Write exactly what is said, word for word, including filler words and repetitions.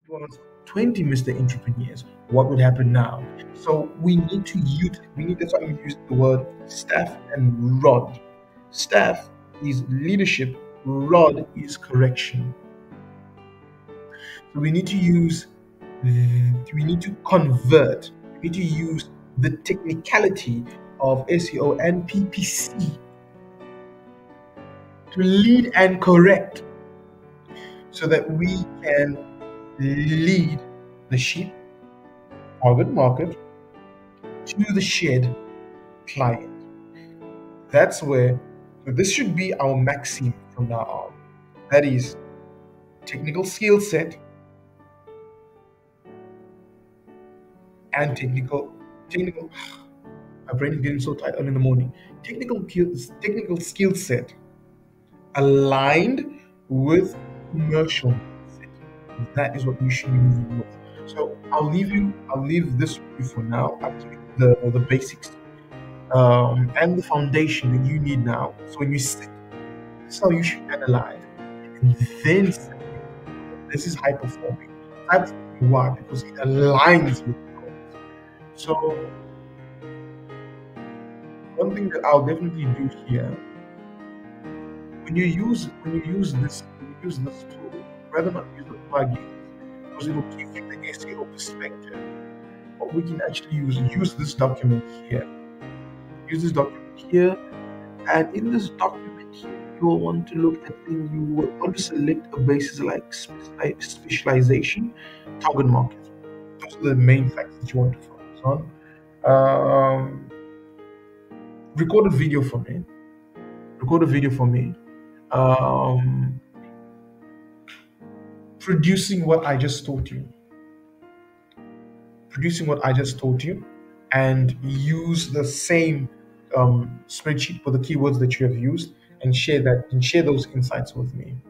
was twenty Mister Entrepreneurs, what would happen now? So we need to use, we need, that's why I'm using the word staff and rod. Staff is leadership, rod is correction. So we need to use, we need to convert, we need to use the technicality of S E O and P P C to lead and correct so that we can lead the sheep, target market, to the shed client. That's where, so this should be our maxim from now on. That is technical skill set and technical, technical, my brain is getting so tight early in the morning. Technical, technical skill set aligned with commercial mindset. That is what we should be moving with. So I'll leave you, I'll leave this with you for now. I'll give you the, the basics um, and the foundation that you need now. So when you sit, this is how you should analyze. And then say, this is high performing. High performing why? Because it aligns with the goals. So one thing that I'll definitely do here, when you use when you use this when you use this tool, rather not use the plugin because it will give you the S E O perspective. What we can actually use use this document here. Use this document here, and in this document here, you will want to look at things. You will want to select a basis like specialization, target market. Those are the main facts that you want to focus on. Um, record a video for me. Record a video for me. Um, producing what I just taught you. Producing what I just taught you, and use the same um, spreadsheet for the keywords that you have used, and share that and share those insights with me.